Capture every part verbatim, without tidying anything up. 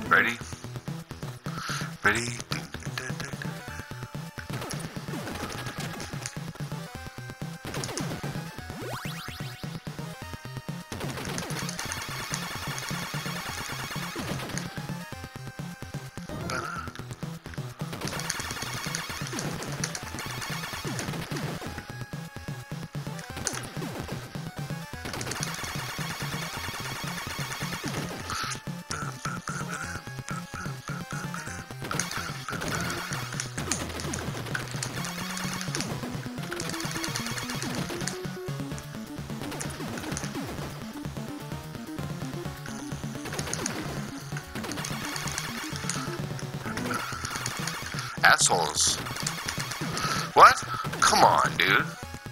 Ready? Ready? Assholes. What? Come on, dude.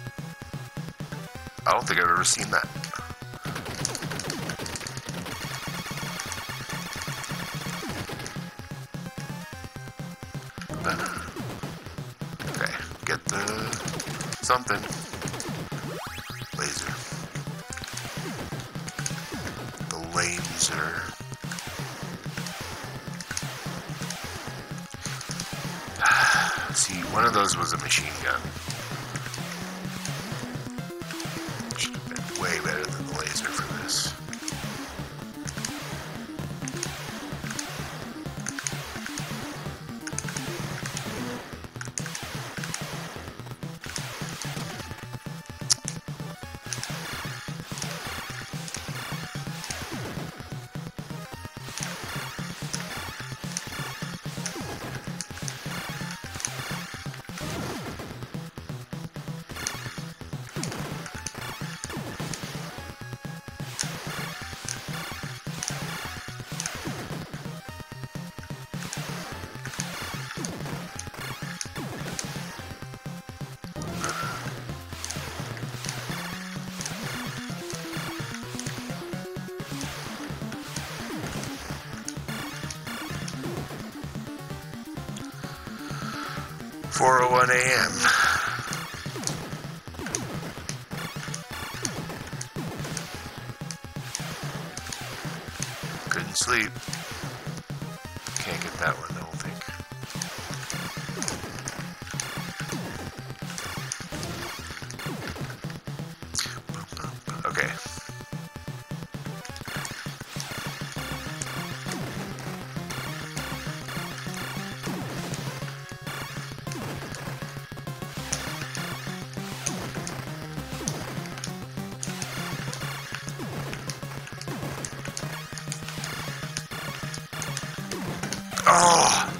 I don't think I've ever seen that. Okay, get the something. Laser. The laser. See, one of those was a machine gun. Should have been way better than the laser for this. four oh one a m Couldn't sleep. Can't get that one, I don't think. Okay. Oh!